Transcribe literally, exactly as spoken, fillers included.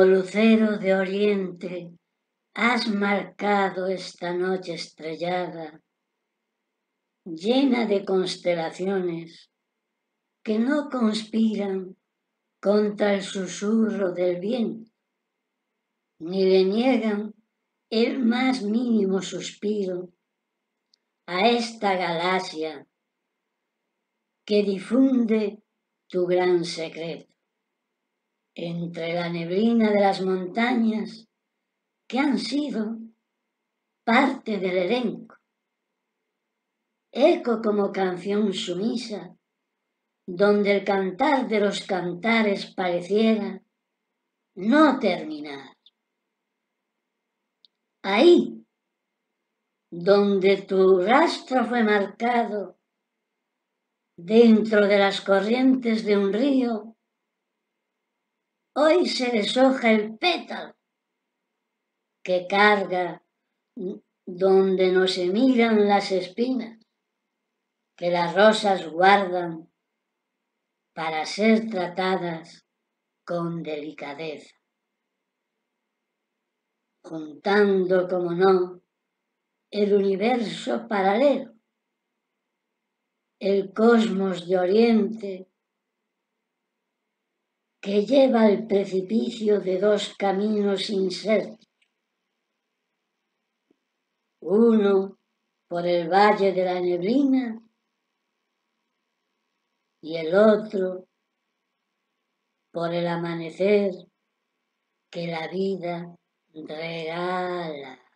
Como lucero de oriente, has marcado esta noche estrellada, llena de constelaciones que no conspiran contra el susurro del viento, ni le niegan el más mínimo suspiro a esta galaxia que difunde tu gran secreto entre la neblina de las montañas que han sido parte del elenco, eco como canción sumisa, donde el cantar de los cantares pareciera no terminar. Ahí, donde tu rastro fue marcado dentro de las corrientes de un río, hoy se deshoja el pétalo que carga donde no se miran las espinas que las rosas guardan para ser tratadas con delicadeza, juntando, como no, el universo paralelo, el cosmos de oriente que lleva al precipicio de dos caminos insertos, uno por el valle de la neblina y el otro por el amanecer que la vida regala.